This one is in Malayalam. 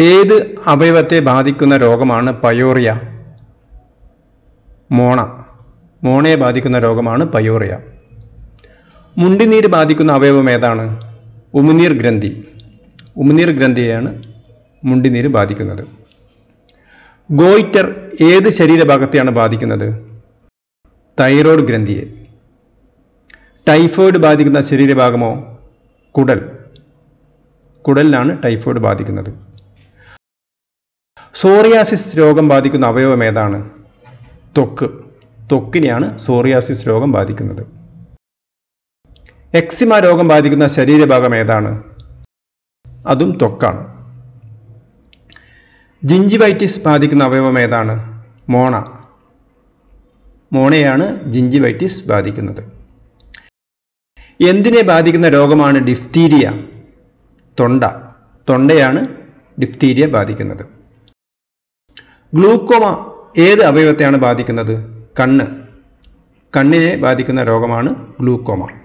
ഏത് അവയവത്തെ ബാധിക്കുന്ന രോഗമാണ് പയോറിയ? മോണയെ ബാധിക്കുന്ന രോഗമാണ് പയോറിയ. മുണ്ടിനീര് ബാധിക്കുന്ന അവയവം ഏതാണ്? ഉമിനീർ ഗ്രന്ഥിയെയാണ് മുണ്ടിനീര് ബാധിക്കുന്നത്. ഗോയിറ്റർ ഏത് ശരീരഭാഗത്തെയാണ് ബാധിക്കുന്നത്? തൈറോയ്ഡ് ഗ്രന്ഥിയെ. ടൈഫോയിഡ് ബാധിക്കുന്ന ശരീരഭാഗമോ? കുടലിനാണ് ടൈഫോയിഡ് ബാധിക്കുന്നത്. സോറിയാസിസ് രോഗം ബാധിക്കുന്ന അവയവം ഏതാണ്? ത്വക്കിനെയാണ് സോറിയാസിസ് രോഗം ബാധിക്കുന്നത്. എക്സിമ രോഗം ബാധിക്കുന്ന ശരീരഭാഗം ഏതാണ്? അതും ത്വക്കാണ്. ജിഞ്ചിവൈറ്റിസ് ബാധിക്കുന്ന അവയവം ഏതാണ്? മോണയെയാണ് ജിഞ്ചിവൈറ്റിസ് ബാധിക്കുന്നത്. എന്തിനെ ബാധിക്കുന്ന രോഗമാണ് ഡിഫ്തീരിയ? തൊണ്ടയാണ് ഡിഫ്തീരിയ ബാധിക്കുന്നത്. ഗ്ലൂക്കോമ ഏത് അവയവത്തെയാണ് ബാധിക്കുന്നത്? കണ്ണിനെ ബാധിക്കുന്ന രോഗമാണ് ഗ്ലൂക്കോമ.